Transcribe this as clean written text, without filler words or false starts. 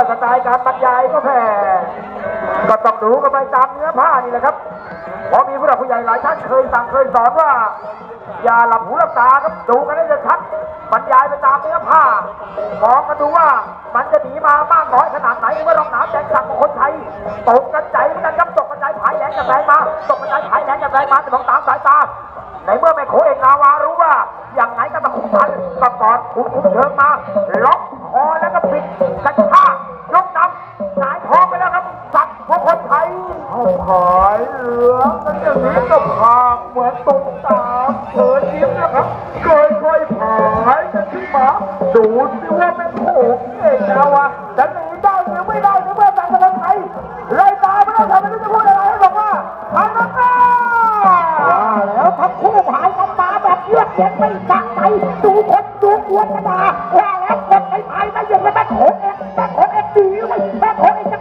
สไตล์การบรรยายก็แพ้ก็ต้องดูกันไปตามเนื้อผ้านี่แหละครับเพราะมีผู้หลักผู้ใหญ่หลายท่านเคยสั่งเคยสอนว่าอย่าหลับหูหลับตาครับดูกันให้ชัดบรรยายไปตามเนื้อผ้ามองกันดูว่ามันจะหนีมามากน้อยขนาดไหนเมื่อรองน้ำแดงสั่งของคนไทยตกกระจายกันครับตกกระจายผายแรงกับแรงมาตกกระจายผายแรงกับแรงมาแต่มองตามสายตาในเมื่อแม่โขเอกนาวารู้ว่าอย่างไหนก็ต้องคุ้มทันก็กอดคุ้มเชิงมาล็อกคอแล้วก็ปิดกระชากยกนำหงายท้องไปแล้วครับสัตว์ของคนไทยเขาขายเหลือกันอย่างนี้ก็พางเหมือนตุ่มตามเขินยิ้มนะครับค่อยๆผายกันขึ้นมาดูสิว่าแม่โขเอกนาวาจะหนีได้หรือไม่ได้หรือเมื่อสั่งคนไทยเลยตายไม่ต้องทำไม่รู้จะพูดอะไรให้บอกว่าทันนะแล้วทั้งคู่ผายกันมาแบบเยือกเย็นไม่สั่งใจดูคนดูกวนกันมาว่าแล้วคนไทยไม่ยังแม่โขเอกดีเลยแม่โขเอกจะ